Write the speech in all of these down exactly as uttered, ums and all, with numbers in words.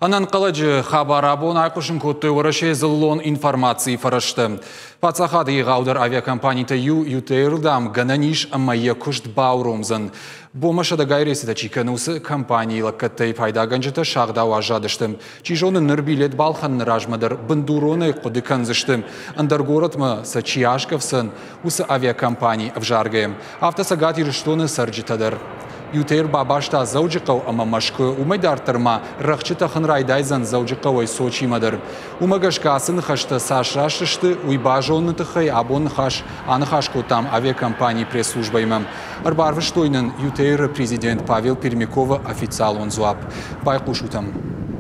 Анан қаладжы хабарабон айқушын көтті өріше зыллон информации фарашты. Пацахады ғаудар авиакомпанияты ю ютейрдам гананиш амайя күшт баурумзын. Бомашада гайресі да чиканусы компанияла кәттей пайда ганжыты шағдау ажадышты. Чижоны ныр билет балхан ражмадар бандуроны құды канзышты. Андар городмы са чияшковсын усы авиакомпания авжаргайым. Автосагат ирыштоны сарджитадар. Ютейр бабашта заужиков ама машкы умайдартырма рахчыта хынрайдайзан заужиковой сочи мадар. Умагашкасын хашта сашрашышты уйбажонны тыхай абон хаш анхашку там авиакомпании пресс-службаймам. Арбарвыштойнын Ютейр президент Павел Пермякова официал он зуап. Байқушутам.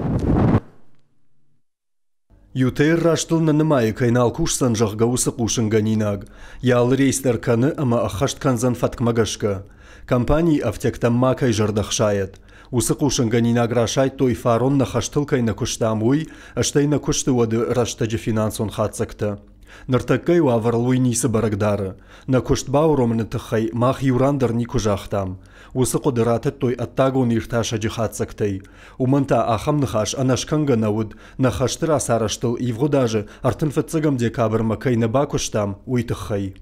Ютейр раштылны нымайы кайнал кушсан жағға усы кушын ганинаг. Ялы рейстер каны ама ахашт канзан фаткмагашка. Компании автектам макай жардахшает. Усы кушын ганинаг рашайт той фарон на хаштылкай на куштамуй, аштай на кушты воды раштаджи финансон хацакта. Нартаккай уаварлуй нисы барагдары. На куштбау ромны тыхай мах юрандар ни кужахтам. Усы кудыратет той аттагон ирташаджи хацактай. Уманта ахам нахаш анашканга науд нахаштыра сараштыл ивгудажы артын фыцыгам декабр макай на бакуштам уйтыхай.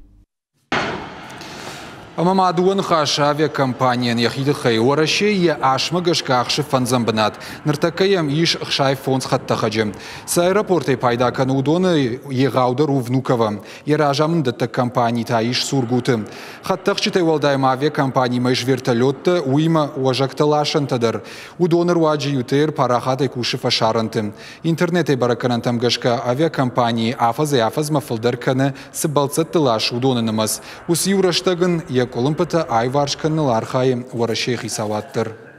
Амама дуан хаш авиакомпаниян яхиды хай уараше я ашмагашка ахши фанзамбанат. Нартакаям иш хшай фонс хаттахаджим. С аэропорты пайда канудоны егаудер у Внукова. Еражамн дата компании та иш сургуты. Хаттахчитай валдайм авиакомпании майш вертолетта уима уажакталашан тадар. Удонер уаджи Ютейр парахатай куши фашарантым. Интернете бараканантам гашка авиакомпании афаз и афаз мафалдарканы сыбалцаттылаш удоны намаз. Уси ураштагын Колумпата айваршканныл архайым варашехи саваттыр.